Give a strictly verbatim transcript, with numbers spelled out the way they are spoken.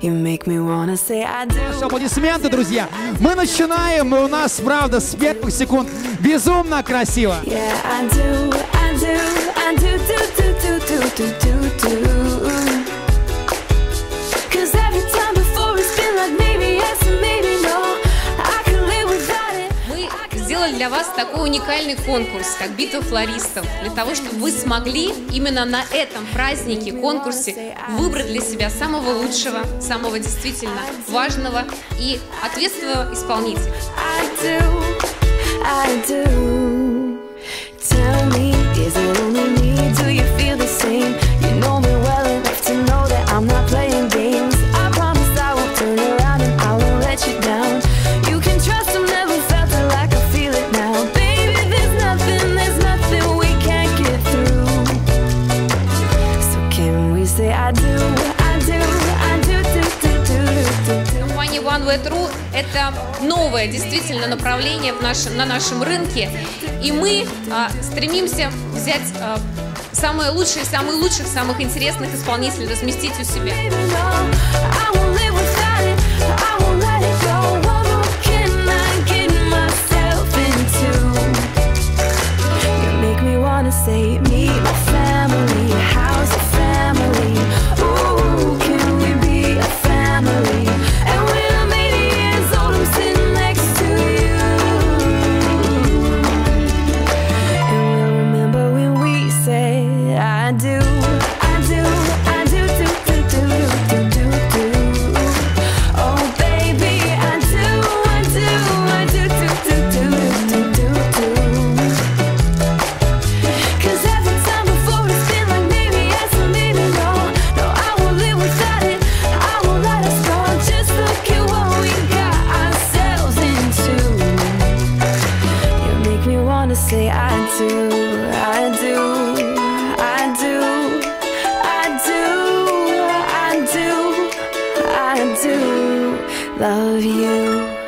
You make me wanna say I do. Ваши аплодисменты, друзья. Мы начинаем, и у нас, правда, с первых секунд безумно красиво. Yeah, I do, I do, I do, do, do, do, do, do, do, do. Cause every time before it's been like maybe yes and maybe no. I can live without it. Мы сделали для вас такой уникальный конкурс, как «Битва флористов», для того, чтобы вы смогли именно на этом празднике, конкурсе, выбрать для себя самого лучшего, самого действительно важного и ответственного исполнителя. I do, I do. Tell me, is it only me? Do you feel the same? You know me well enough to know that I'm not playing games. I promise I won't turn around and I won't let you down. You can trust I've never felt it like I feel it now. Baby, there's nothing, there's nothing we can't get through. So can we say I do, I do, I do, do, do, do, do, do. Компания One Way True – это новое действительно направление в нашем, на нашем рынке, и мы а, стремимся взять а, самые лучшие, самых лучших, самых интересных исполнителей, разместить у себя. Say meet my family, how's the family? Ooh, can we be a family? And when I'm eighty years old, I'm sitting next to you. And we'll remember when we said I do, I do, I do, do, do, do, do, do, do. Oh baby, I do, I do, I do, do, do, do, do, do, do. Say I do, I do, I do, I do, I do, I do love you.